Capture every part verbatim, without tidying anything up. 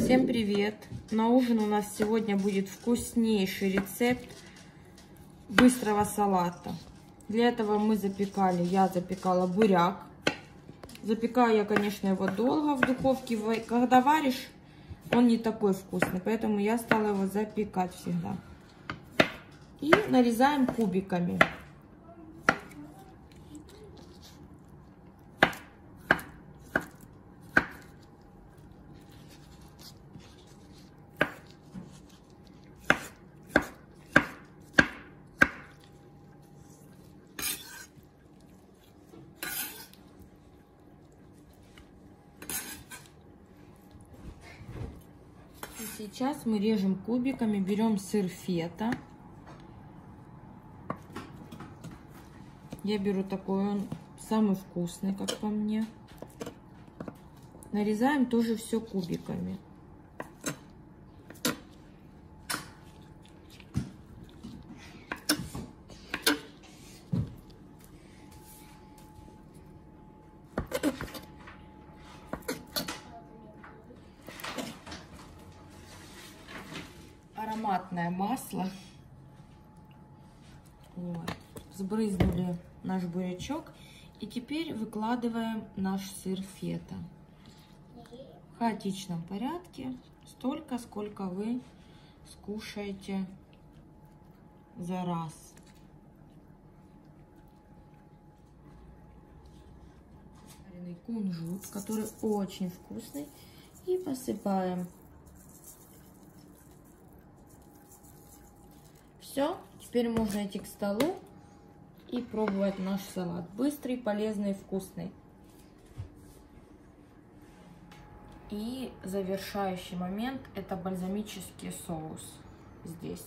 Всем привет! На ужин у нас сегодня будет вкуснейший рецепт быстрого салата. Для этого мы запекали, я запекала буряк. Запекаю я, конечно, его долго в духовке. Когда варишь, он не такой вкусный, поэтому я стала его запекать всегда. И нарезаем кубиками. Сейчас мы режем кубиками, берем сыр фета. Я беру такой, он самый вкусный, как по мне. Нарезаем тоже все кубиками. Ароматное масло. Вот. Сбрызнули наш бурячок. И теперь выкладываем наш сыр фета. В хаотичном порядке. Столько, сколько вы скушаете за раз. Жареный кунжут, который очень вкусный. И посыпаем. Все, теперь можно идти к столу и пробовать наш салат. Быстрый, полезный, вкусный. И завершающий момент — это бальзамический соус здесь.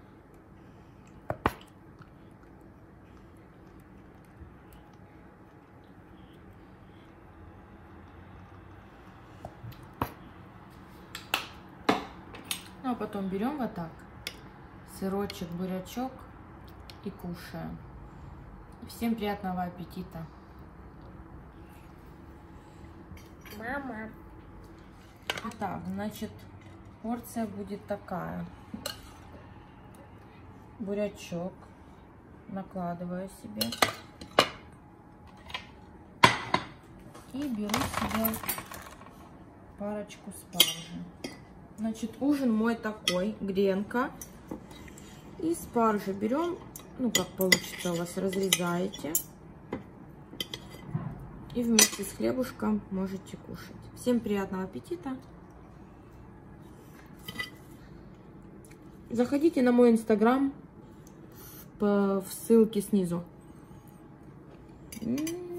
Ну а потом берем вот так сырочек, бурячок и кушаем. Всем приятного аппетита. Мама. Итак, значит, порция будет такая. Бурячок накладываю себе. И беру себе парочку спаржи. Значит, ужин мой такой. Гренка. И спаржу берем, ну как получится у вас, разрезаете. И вместе с хлебушком можете кушать. Всем приятного аппетита. Заходите на мой инстаграм в ссылке снизу.